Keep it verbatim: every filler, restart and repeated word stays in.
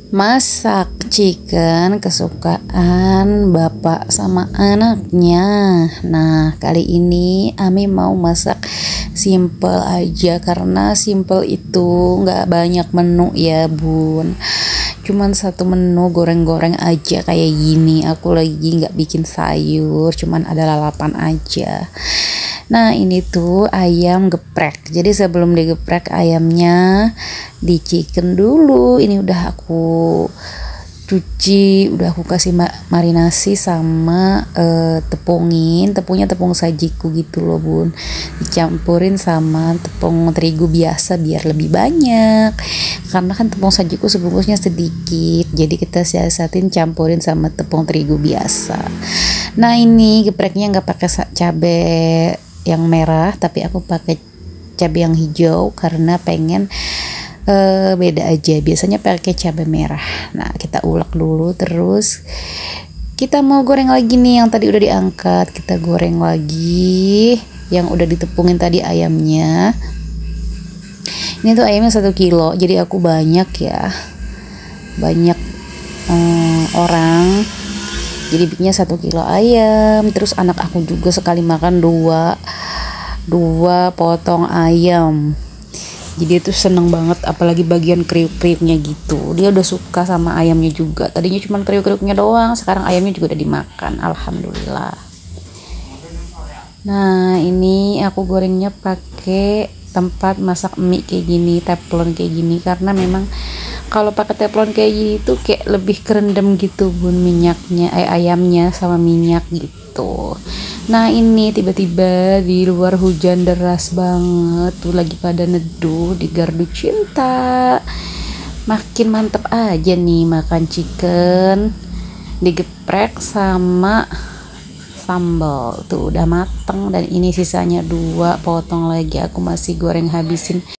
Masak chicken kesukaan bapak sama anaknya. Nah, kali ini Ami mau masak simple aja karena simple itu nggak banyak menu ya bun. Cuman satu menu goreng-goreng aja kayak gini. Aku lagi nggak bikin sayur, cuman ada lalapan aja. Nah, ini tuh ayam geprek. Jadi sebelum digeprek ayamnya di chicken dulu. Ini udah aku cuci, udah aku kasih ma marinasi sama uh, tepungin. Tepungnya tepung sajiku gitu loh bun. Dicampurin sama tepung terigu biasa biar lebih banyak. Karena kan tepung sajiku sebungkusnya sedikit. Jadi kita siasatin campurin sama tepung terigu biasa. Nah, ini gepreknya nggak pakai cabai yang merah, tapi aku pakai cabai yang hijau karena pengen uh, beda aja. Biasanya pakai cabai merah. Nah, kita ulek dulu, terus kita mau goreng lagi nih yang tadi udah diangkat. Kita goreng lagi yang udah ditepungin tadi ayamnya. Ini tuh ayamnya satu kilo, jadi aku banyak ya, banyak um, orang. Jadi bikinnya satu kilo ayam. Terus anak aku juga sekali makan dua dua potong ayam. Jadi itu seneng banget, apalagi bagian kriuk-kriuknya gitu. Dia udah suka sama ayamnya juga. Tadinya cuma kriuk-kriuknya doang, sekarang ayamnya juga udah dimakan. Alhamdulillah. Nah, ini aku gorengnya pakai tempat masak mie kayak gini, teflon kayak gini, karena memang kalau pakai teflon kayak gini tuh kayak lebih kerendam gitu bun minyaknya, eh, ayamnya sama minyak gitu. Nah, ini tiba-tiba di luar hujan deras banget tuh, lagi pada neduh di gardu cinta. Makin mantep aja nih makan chicken digeprek sama sambal tuh udah mateng, dan ini sisanya dua potong lagi, aku masih goreng habisin.